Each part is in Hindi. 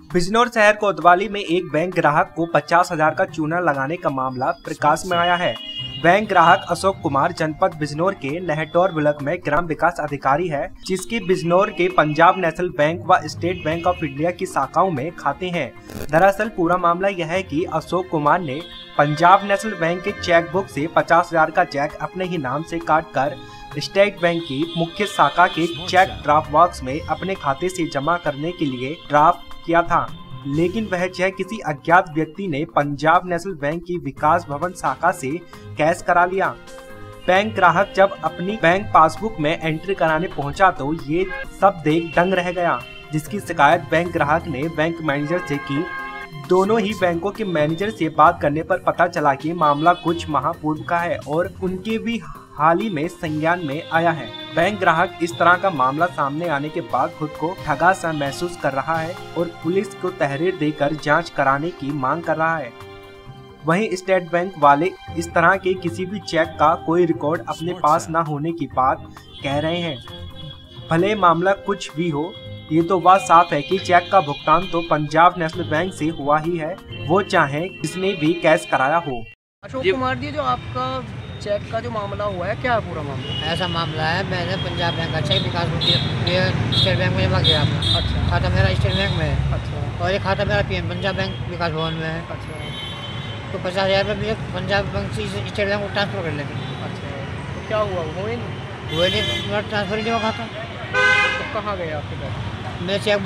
बिजनौर शहर कोतवाली में एक बैंक ग्राहक को 50,000 का चूना लगाने का मामला प्रकाश में आया है। बैंक ग्राहक अशोक कुमार जनपद बिजनौर के नहटौर ब्लॉक में ग्राम विकास अधिकारी है, जिसकी बिजनौर के पंजाब नेशनल बैंक व स्टेट बैंक ऑफ इंडिया की शाखाओं में खाते हैं। दरअसल पूरा मामला यह है कि अशोक कुमार ने पंजाब नेशनल बैंक के चेक बुक से 50,000 का चेक अपने ही नाम से काटकर स्टेट बैंक की मुख्य शाखा के चेक ड्राफ्ट बॉक्स में अपने खाते से जमा करने के लिए ड्राफ्ट किया था, लेकिन वह चेक किसी अज्ञात व्यक्ति ने पंजाब नेशनल बैंक की विकास भवन शाखा से कैश करा लिया। बैंक ग्राहक जब अपनी बैंक पासबुक में एंट्री कराने पहुंचा तो ये सब देख दंग रह गया, जिसकी शिकायत बैंक ग्राहक ने बैंक मैनेजर से की। दोनों ही बैंकों के मैनेजर से बात करने पर पता चला कि मामला कुछ माह पूर्व का है और उनके भी हाल ही में संज्ञान में आया है। बैंक ग्राहक इस तरह का मामला सामने आने के बाद खुद को ठगा सा महसूस कर रहा है और पुलिस को तहरीर देकर जांच कराने की मांग कर रहा है। वहीं स्टेट बैंक वाले इस तरह के किसी भी चेक का कोई रिकॉर्ड अपने पास न होने की बात कह रहे हैं। भले मामला कुछ भी हो, ये तो बात साफ है कि चेक का भुगतान तो पंजाब नेशनल बैंक से हुआ ही है, वो चाहे किसने भी कैश कराया हो। अशोक कुमार जी, जो आपका चेक का जो मामला हुआ है, क्या है पूरा मामला? ऐसा मामला है, मैंने पंजाब बैंक का चेक विकास स्टेट बैंक में जमा किया अपना। अच्छा। खाता मेरा स्टेट बैंक में है। अच्छा। और ये खाता मेरा पीएम पंजाब बैंक विकास भवन में है। अच्छा। तो 50,000 रुपये मुझे पंजाब बैंक से स्टेट बैंक को ट्रांसफर कर लेंगे। अच्छा, तो क्या हुआ? वो नहीं मेरा ट्रांसफर ही नहीं हुआ खाता। तो कहाँ गए आपके पैसे? मैं चेक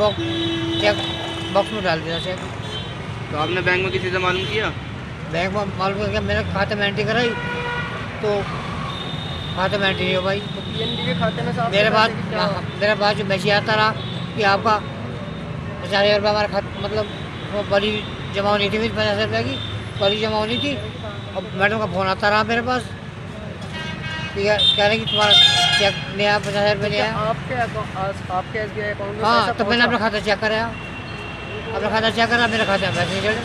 बॉक्स में डाल दिया चेक। तो आपने बैंक में किसी से मालूम किया? बैंक में मालूम करके मेरे खाते में एंट्री कराई तो खाते में एंट्री नहीं हो भाई। तो पीएनबी के खाते में मेरे पास जो मैसेज आता रहा कि आपका 50,000 रुपये हमारे खाते, मतलब वो बड़ी जमा होनी थी, 50,000 रुपये की बड़ी जमा होनी थी। और मैडम का फ़ोन आता रहा मेरे पास, कह रहे कि तुम्हारा चेक नहीं आया, 50,000 रुपये नहीं आया। आपके SBI अकाउंट में? हाँ, तो मैंने अपना खाता चेक कराया, मेरे खाते में पैसे नहीं चढ़े।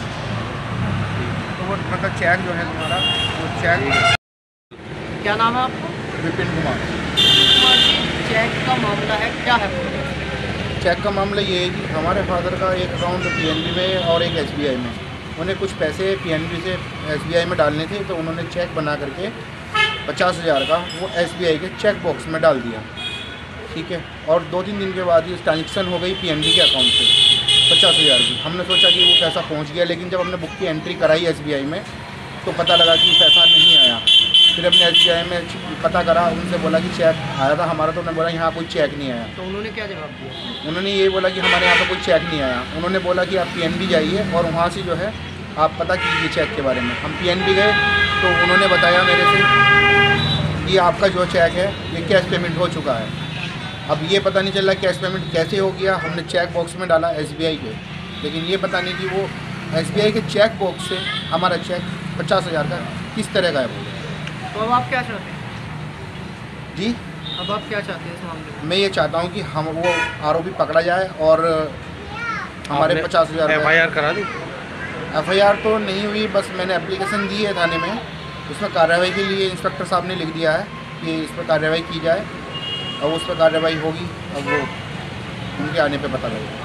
तो वो मतलब चेक जो है तुम्हारा, वो चेक क्या नाम है आपको? विपिन कुमार। जी, चेक का मामला है, क्या है? चेक का मामला ये है कि हमारे फादर का एक अकाउंट PNB में और एक SBI में, उन्हें कुछ पैसे PNB से SBI में डालने थे, तो उन्होंने चेक बना करके 50,000 का वो SBI के चेक बॉक्स में डाल दिया। ठीक है, और 2-3 दिन के बाद ये ट्रांजेक्शन हो गई PNB के अकाउंट से 50,000 की। हमने सोचा कि वो पैसा पहुंच गया, लेकिन जब हमने बुक की एंट्री कराई SBI में तो पता लगा कि पैसा नहीं आया। फिर हमने SBI में पता करा, उनसे बोला कि चेक आया था हमारा, तो उन्होंने बोला यहाँ कोई चेक नहीं आया। तो उन्होंने क्या जवाब दिया? उन्होंने ये बोला कि हमारे यहाँ पर कोई चेक नहीं आया। उन्होंने बोला कि आप PNB जाइए और वहाँ से जो है आप पता कीजिए चेक के बारे में। हम PNB गए तो उन्होंने बताया मेरे से कि आपका जो चेक है ये कैश पेमेंट हो चुका है। अब ये पता नहीं चल रहा कैश पेमेंट कैसे हो गया। हमने चेक बॉक्स में डाला SBI के, लेकिन ये पता नहीं कि वो SBI के चेक बॉक्स से हमारा चेक 50,000 का किस तरह गायब हो गया। तो अब आप क्या चाहते हैं? जी, अब आप क्या चाहते हैं इस मामले में? मैं ये चाहता हूँ कि हम वो आरोपी पकड़ा जाए और हमारे 50,000 FIR करा दी? FIR तो नहीं हुई, बस मैंने एप्लीकेशन दी है थाने में। उसमें कार्रवाई के लिए इंस्पेक्टर साहब ने लिख दिया है कि इस पर कार्रवाई की जाए, और उस पर कार्रवाई होगी। अब वो उनके आने पे पता लगेगा।